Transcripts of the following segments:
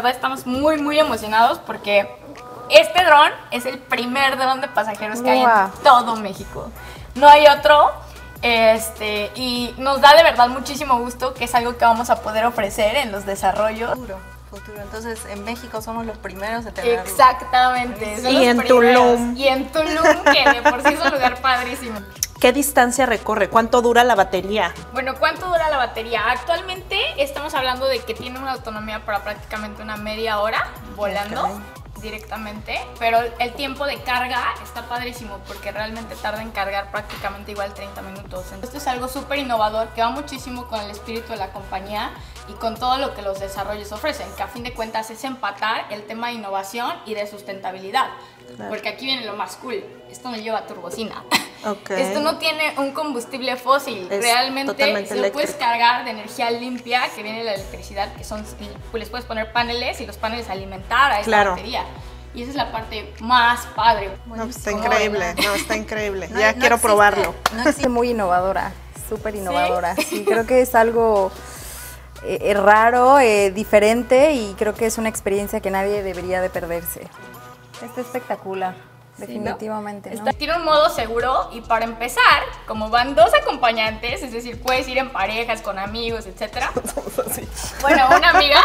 verdad estamos muy emocionados porque este dron es el primer dron de pasajeros que hay en todo México. No hay otro. Y nos da de verdad muchísimo gusto que es algo que vamos a poder ofrecer en los desarrollos. Futuro. Entonces, en México somos los primeros de tenerlo. Exactamente. Y en Tulum. Y en Tulum, que de por sí es un lugar padrísimo. ¿Qué distancia recorre? ¿Cuánto dura la batería? Bueno, ¿cuánto dura la batería? Actualmente estamos hablando de que tiene una autonomía para prácticamente una media hora volando directamente, pero el tiempo de carga está padrísimo porque realmente tarda en cargar prácticamente igual 30 minutos. Esto es algo súper innovador que va muchísimo con el espíritu de la compañía y con todo lo que los desarrollos ofrecen, que a fin de cuentas es empatar el tema de innovación y de sustentabilidad. Claro. Porque aquí viene lo más cool, esto no lleva turbocina. Esto no tiene un combustible fósil, realmente se lo puedes cargar de energía limpia que viene de la electricidad, que son, les puedes poner paneles y los paneles alimentar a esta batería. Y esa es la parte más padre. No, está increíble, está increíble. Ya quiero probarlo. No existe muy innovadora, súper innovadora. Sí, creo que es algo raro, diferente y creo que es una experiencia que nadie debería de perderse. Está espectacular. Definitivamente, ¿no? Tiene un modo seguro y para empezar, como van dos acompañantes, es decir, puedes ir en parejas, con amigos, etcétera. Bueno, una amiga,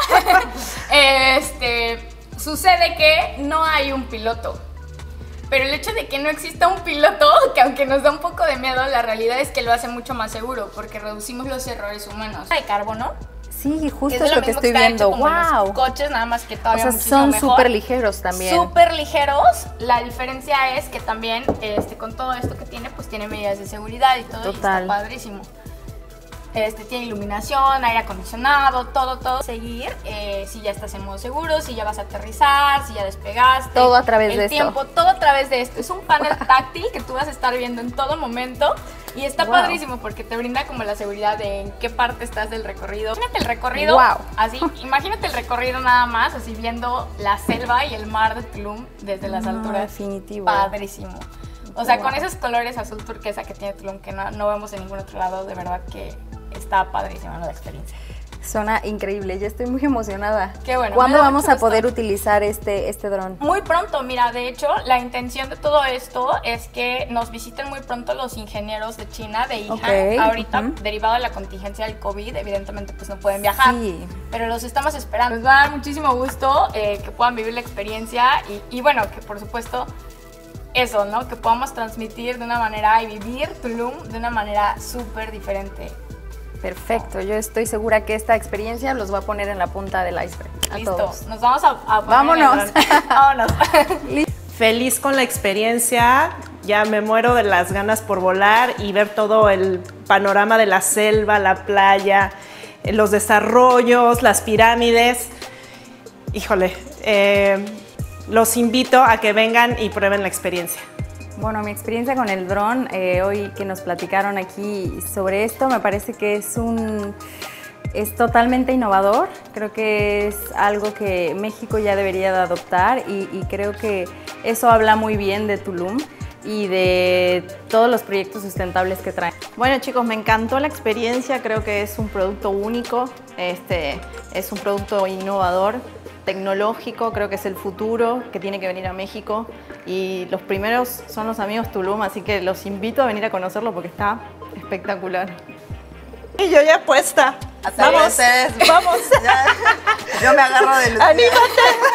sucede que no hay un piloto. Pero el hecho de que no exista un piloto, que aunque nos da un poco de miedo, la realidad es que lo hace mucho más seguro porque reducimos los errores humanos. De carbono. Sí, justo es lo que estoy viendo. ¡Wow! Los coches, nada más que todavía muchísimo son mejor. súper ligeros también. Súper ligeros. La diferencia es que también con todo esto que tiene, pues tiene medidas de seguridad y todo. Total. Y está padrísimo. Tiene iluminación, aire acondicionado, todo. Seguir, si ya estás en modo seguro, si ya vas a aterrizar, si ya despegaste. Todo a través de esto. Todo a través de esto. Es un panel táctil que tú vas a estar viendo en todo momento. Y está padrísimo porque te brinda como la seguridad de en qué parte estás del recorrido. Imagínate el recorrido, así, imagínate el recorrido nada más, así viendo la selva y el mar de Tulum desde las alturas. Definitivo. Padrísimo. O sea, con esos colores azul turquesa que tiene Tulum que no vemos en ningún otro lado, de verdad que está padrísima la experiencia. Suena increíble, ya estoy muy emocionada. Qué bueno. ¿Cuándo vamos a poder utilizar este dron? Muy pronto, mira, de hecho, la intención de todo esto es que nos visiten muy pronto los ingenieros de China, de Wuhan. Ahorita, derivado de la contingencia del COVID, evidentemente pues no pueden viajar, pero los estamos esperando. Nos va a dar muchísimo gusto que puedan vivir la experiencia y bueno, que por supuesto eso, ¿no? Que podamos transmitir de una manera y vivir Tulum de una manera súper diferente. Perfecto, yo estoy segura que esta experiencia los va a poner en la punta del iceberg. Listo, todos. nos vamos a ¡vámonos! ¡Vámonos! Feliz con la experiencia, ya me muero de las ganas por volar y ver todo el panorama de la selva, la playa, los desarrollos, las pirámides. Híjole, los invito a que vengan y prueben la experiencia. Bueno, mi experiencia con el dron, hoy que nos platicaron aquí sobre esto, me parece que es totalmente innovador. Creo que es algo que México ya debería de adoptar y creo que eso habla muy bien de Tulum y de todos los proyectos sustentables que traen. Bueno chicos, me encantó la experiencia, creo que es un producto único, es un producto innovador, tecnológico, creo que es el futuro que tiene que venir a México y los primeros son los amigos Tulum, así que los invito a venir a conocerlo porque está espectacular. Y yo ya puesta. Vamos, vamos. Yo me agarro del... ¡Anímate!